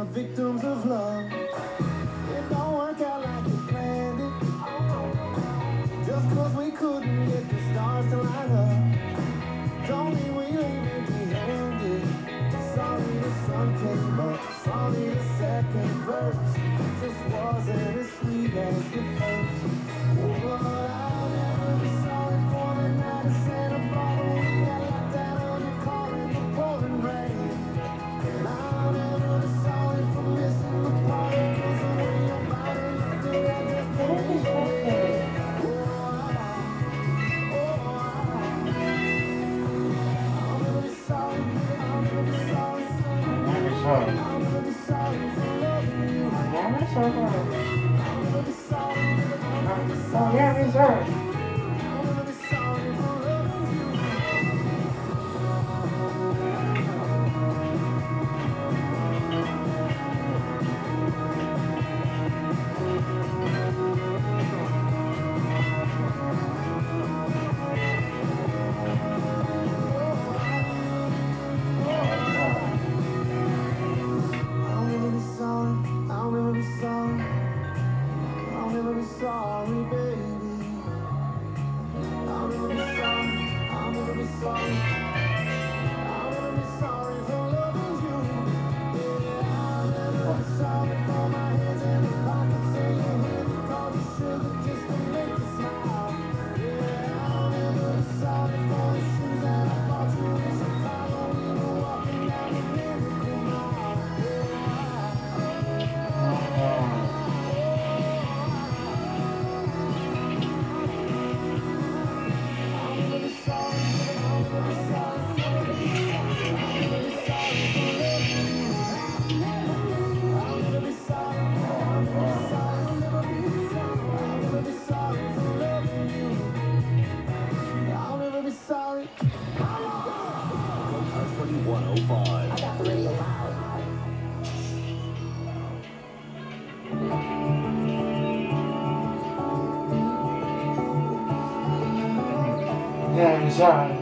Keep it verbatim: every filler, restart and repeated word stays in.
are victims of love. It don't work out like we planned it. Just cause we couldn't get the stars to line up, don't mean we leave empty-handed. Sorry the sun came up, sorry the second verse just wasn't as sweet as the first. But I'll never be sorry for the night of Santa Barbara. We got locked out of the car in the pouring rain. And I'll never be sorry for missing the party, cause the way your body looked at that just pulled me away. Oh, yeah, reserve. Yeah, sorry.